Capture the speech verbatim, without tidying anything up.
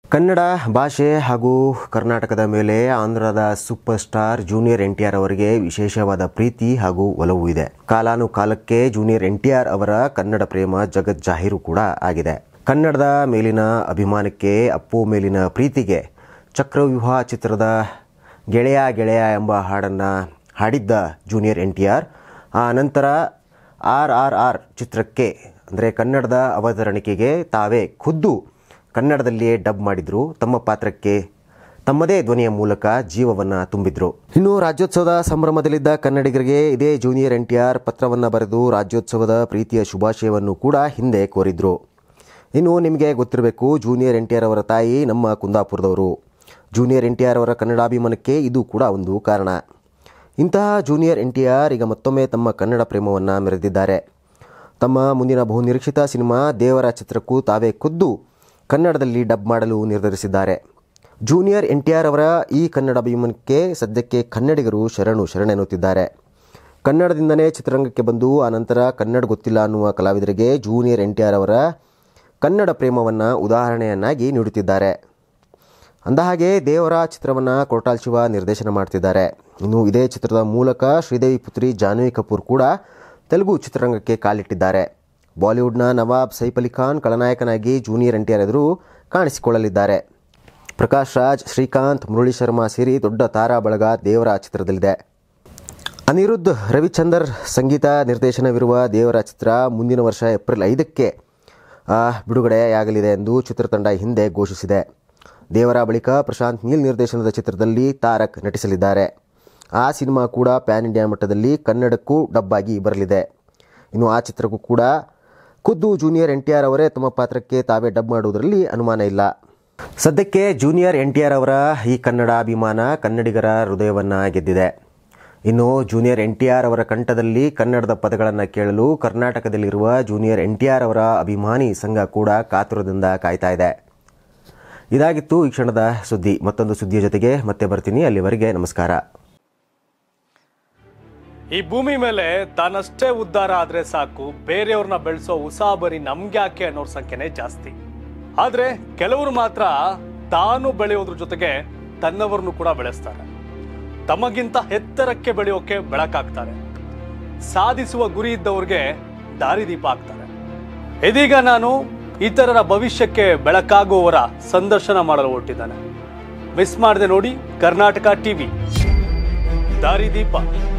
ಕನ್ನಡ ಭಾಷೆ ಹಾಗೂ ಕರ್ನಾಟಕದ ಮೇಲೆ ಆಂಧ್ರದ super star junior N T R ಅವರಿಗೆ ವಿಶೇಷವಾದ ಪ್ರೀತಿ ಹಾಗೂ ಒಲವು ಇದೆ. ಕಾಲಾನುಕಾಲಕ್ಕೆ ಜೂನಿಯರ್ ಎನ್ ಟಿ ಆರ್ ಅವರ ಕನ್ನಡ ಪ್ರೇಮ ಜಗತ್ ಜಾಹೀರು ಕೂಡ ಆಗಿದೆ. ಕನ್ನಡದ ಮೇಲಿನ ಅಭಿಮಾನಕ್ಕೆ, ಅಪ್ಪು ಮೇಲಿನ ಪ್ರೀತಿಗೆ ಚಕ್ರವ್ಯೂಹ ಚಿತ್ರದ ಗೆಳೆಯ ಗೆಳೆಯ ಎಂಬ ಹಾಡನ್ನು ಹಾಡಿದ್ದ ಜೂನಿಯರ್ ಎನ್ ಟಿ ಆರ್ ಆ ನಂತರ ಆರ್ ಆರ್ ಆರ್ ಚಿತ್ರಕ್ಕೆ ಅಂದರೆ ಕನ್ನಡದ ಅವತರಣಿಕೆಗೆ ತಾವೇ ಖುದ್ದು ಕನ್ನಡದಲ್ಲಿಯೇ ಡಬ್ ಮಾಡಿದ್ರು. ತಮ್ಮ ಪಾತ್ರಕ್ಕೆ ತಮ್ಮದೇ ಧ್ವನಿಯ ಮೂಲಕ ಜೀವವನ್ನು ತುಂಬಿದ್ರು. ಇನ್ನು ರಾಜ್ಯೋತ್ಸವದ ಸಂಭ್ರಮದಲ್ಲಿದ್ದ ಕನ್ನಡಿಗರಿಗೆ ಇದೇ ಜೂನಿಯರ್ ಎನ್ ಟಿ ಆರ್ ಪತ್ರವನ್ನು ಬರೆದು ರಾಜ್ಯೋತ್ಸವದ ಪ್ರೀತಿಯ ಶುಭಾಶಯವನ್ನು ಕೂಡ ಹಿಂದೆ ಕೋರಿದ್ರು. ಇನ್ನು ನಿಮಗೆ ಗೊತ್ತಿರಬೇಕು, ಜೂನಿಯರ್ ಎನ್ ಟಿ ಆರ್ ಅವರ ತಾಯಿ ನಮ್ಮ ಕುಂದಾಪುರದವರು. ಜೂನಿಯರ್ ಎನ್ ಟಿ ಆರ್ ಅವರ ಕನ್ನಡಾಭಿಮಾನಕ್ಕೆ ಇದು ಕೂಡ ಒಂದು ಕಾರಣ. ಇಂತಹ ಜೂನಿಯರ್ ಎನ್ ಟಿ ಆರ್ ಈಗ ಮತ್ತೊಮ್ಮೆ ತಮ್ಮ ಕನ್ನಡ ಪ್ರೇಮವನ್ನು ಮೆರೆದಿದ್ದಾರೆ. ತಮ್ಮ ಮುಂದಿನ ಬಹುನಿರೀಕ್ಷಿತ ಸಿನಿಮಾ ದೇವರ ಚಿತ್ರಕ್ಕೂ ತಾವೇ ಖುದ್ದು ಕನ್ನಡದಲ್ಲಿ ಡಬ್ ಮಾಡಲು ನಿರ್ಧರಿಸಿದ್ದಾರೆ. ಜೂನಿಯರ್ ಎನ್ ಟಿ ಆರ್ ಅವರ ಈ ಕನ್ನಡ ಅಭಿಮಾನಕ್ಕೆ ಸದ್ಯಕ್ಕೆ ಕನ್ನಡಿಗರು ಶರಣು ಶರಣೆನ್ನುತ್ತಿದ್ದಾರೆ. ಕನ್ನಡದಿಂದಲೇ ಚಿತ್ರರಂಗಕ್ಕೆ ಬಂದು ಆನಂತರ ಕನ್ನಡ ಗೊತ್ತಿಲ್ಲ ಅನ್ನುವ ಕಲಾವಿದರಿಗೆ ಜೂನಿಯರ್ ಎನ್ ಟಿ ಆರ್ ಅವರ ಕನ್ನಡ ಪ್ರೇಮವನ್ನು ಉದಾಹರಣೆಯನ್ನಾಗಿ ನೀಡುತ್ತಿದ್ದಾರೆ. ಅಂದಹಾಗೆ ದೇವರ ಚಿತ್ರವನ್ನು ಕೊರಟಾಲ್ ಶಿವ ನಿರ್ದೇಶನ ಮಾಡ್ತಿದ್ದಾರೆ. ಇನ್ನು ಇದೇ ಚಿತ್ರದ ಮೂಲಕ ಶ್ರೀದೇವಿ ಪುತ್ರಿ ಜಾಹ್ನವಿ ಕಪೂರ್ ಕೂಡ ತೆಲುಗು ಚಿತ್ರರಂಗಕ್ಕೆ ಕಾಲಿಟ್ಟಿದ್ದಾರೆ. ಬಾಲಿವುಡ್ನ ನವಾಬ್ ಸೈಫ್ ಅಲಿ ಖಾನ್ ಖಳನಾಯಕನಾಗಿ ಜೂನಿಯರ್ ಎನ್ ಟಿ ಆರ್ ಎದುರು ಕಾಣಿಸಿಕೊಳ್ಳಲಿದ್ದಾರೆ. ಪ್ರಕಾಶ್ ರಾಜ್, ಶ್ರೀಕಾಂತ್, ಮುರಳಿ ಶರ್ಮಾ ಸೇರಿ ದೊಡ್ಡ ತಾರಾ ಬಳಗ ದೇವರ ಚಿತ್ರದಲ್ಲಿದೆ. ಅನಿರುದ್ಧ್ ರವಿಚಂದರ್ ಸಂಗೀತ ನಿರ್ದೇಶನವಿರುವ ದೇವರ ಚಿತ್ರ ಮುಂದಿನ ವರ್ಷ ಏಪ್ರಿಲ್ ಐದಕ್ಕೆ ಬಿಡುಗಡೆಯಾಗಲಿದೆ ಎಂದು ಚಿತ್ರತಂಡ ಹಿಂದೆ ಘೋಷಿಸಿದೆ. ದೇವರ ಬಳಿಕ ಪ್ರಶಾಂತ್ ನೀಲ್ ನಿರ್ದೇಶನದ ಚಿತ್ರದಲ್ಲಿ ತಾರಕ್ ನಟಿಸಲಿದ್ದಾರೆ. ಆ ಸಿನಿಮಾ ಕೂಡ ಪ್ಯಾನ್ ಇಂಡಿಯಾ ಮಟ್ಟದಲ್ಲಿ ಕನ್ನಡಕ್ಕೂ ಡಬ್ ಆಗಿ ಬರಲಿದೆ. ಇನ್ನು ಆ ಚಿತ್ರಕ್ಕೂ ಕೂಡ ಖುದ್ದು ಜೂನಿಯರ್ ಎನ್ ಟಿ ಆರ್ ಅವರೇ ತಮ್ಮ ಪಾತ್ರಕ್ಕೆ ತಾವೇ ಡಬ್ ಮಾಡುವುದರಲ್ಲಿ ಅನುಮಾನ ಇಲ್ಲ. ಸದ್ಯಕ್ಕೆ ಜೂನಿಯರ್ ಎನ್ ಟಿ ಆರ್ ಅವರ ಈ ಕನ್ನಡ ಅಭಿಮಾನ ಕನ್ನಡಿಗರ ಹೃದಯವನ್ನು ಗೆದ್ದಿದೆ. ಇನ್ನು ಜೂನಿಯರ್ ಎನ್ ಟಿ ಆರ್ ಅವರ ಕಂಠದಲ್ಲಿ ಕನ್ನಡದ ಪದಗಳನ್ನು ಕೇಳಲು ಕರ್ನಾಟಕದಲ್ಲಿರುವ ಜೂನಿಯರ್ ಎನ್ ಟಿ ಆರ್ ಅವರ ಅಭಿಮಾನಿ ಸಂಘ ಕೂಡ ಕಾತುರದಿಂದ ಕಾಯ್ತಾ ಇದೆ. ಇದಾಗಿತ್ತು ಈ ಕ್ಷಣದ ಸುದ್ದಿ. ಮತ್ತೊಂದು ಸುದ್ದಿಯ ಜೊತೆಗೆ ಮತ್ತೆ ಬರ್ತೀನಿ. ಅಲ್ಲಿವರೆಗೆ ನಮಸ್ಕಾರ. ಈ ಭೂಮಿ ಮೇಲೆ ತಾನಷ್ಟೇ ಉದ್ಧಾರ ಆದ್ರೆ ಸಾಕು, ಬೇರೆಯವ್ರನ್ನ ಬೆಳೆಸೋ ಉಸಾಬರಿ ನಮ್ಗ್ಯಾಕೆ ಅನ್ನೋರ್ ಸಂಖ್ಯೆನೇ ಜಾಸ್ತಿ. ಆದ್ರೆ ಕೆಲವರು ಮಾತ್ರ ತಾನು ಬೆಳೆಯೋದ್ರ ಜೊತೆಗೆ ತನ್ನವರನ್ನು ಕೂಡ ಬೆಳೆಸ್ತಾರೆ. ತಮಗಿಂತ ಎತ್ತರಕ್ಕೆ ಬೆಳೆಯೋಕೆ ಬೆಳಕಾಗ್ತಾರೆ. ಸಾಧಿಸುವ ಗುರಿ ಇದ್ದವ್ರಿಗೆ ದಾರಿದೀಪ ಆಗ್ತಾರೆ. ಇದೀಗ ನಾನು ಇತರರ ಭವಿಷ್ಯಕ್ಕೆ ಬೆಳಕಾಗುವವರ ಸಂದರ್ಶನ ಮಾಡಲು ಹೊರಟಿದ್ದಾನೆ. ಮಿಸ್ ಮಾಡದೆ ನೋಡಿ ಕರ್ನಾಟಕ ಟಿವಿ ದಾರಿದೀಪ.